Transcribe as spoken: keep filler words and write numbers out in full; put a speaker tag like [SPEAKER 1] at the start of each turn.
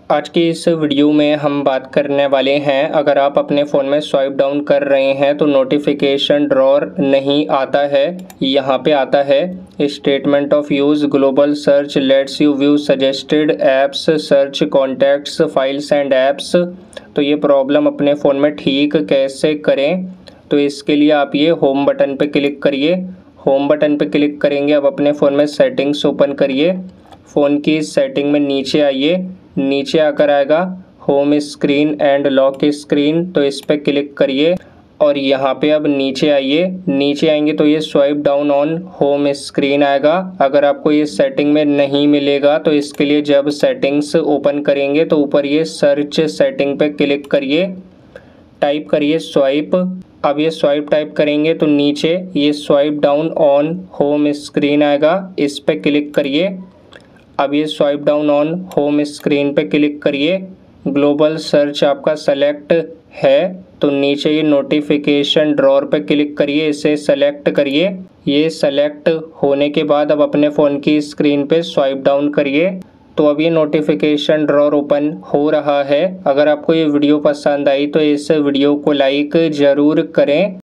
[SPEAKER 1] आज की इस वीडियो में हम बात करने वाले हैं, अगर आप अपने फ़ोन में स्वाइप डाउन कर रहे हैं तो नोटिफिकेशन ड्रॉअर नहीं आता है। यहाँ पे आता है statement of use, global search lets you view suggested apps, search contacts, files and apps. तो ये प्रॉब्लम अपने फ़ोन में ठीक कैसे करें, तो इसके लिए आप ये होम बटन पे क्लिक करिए। होम बटन पे क्लिक करेंगे, अब अपने फ़ोन में सेटिंग्स ओपन करिए। फ़ोन की सेटिंग में नीचे आइए, नीचे आकर आएगा home screen and lock screen, तो इस पर क्लिक करिए और यहाँ पे अब नीचे आइए। नीचे आएंगे तो ये swipe down on home screen आएगा। अगर आपको ये सेटिंग में नहीं मिलेगा तो इसके लिए जब सेटिंग्स ओपन करेंगे तो ऊपर ये सर्च सेटिंग पे क्लिक करिए, टाइप करिए स्वाइप। अब ये स्वाइप टाइप करेंगे तो नीचे ये swipe down on home screen आएगा, इस पे क्लिक करिए। अब ये swipe down on home screen पे क्लिक करिए। ग्लोबल सर्च आपका सेलेक्ट है तो नीचे ये नोटिफिकेशन ड्रॉअर पे क्लिक करिए, इसे सेलेक्ट करिए। ये सेलेक्ट होने के बाद अब अपने फ़ोन की स्क्रीन पे स्वाइप डाउन करिए, तो अब ये नोटिफिकेशन ड्रॉअर ओपन हो रहा है। अगर आपको ये वीडियो पसंद आई तो इस वीडियो को लाइक ज़रूर करें।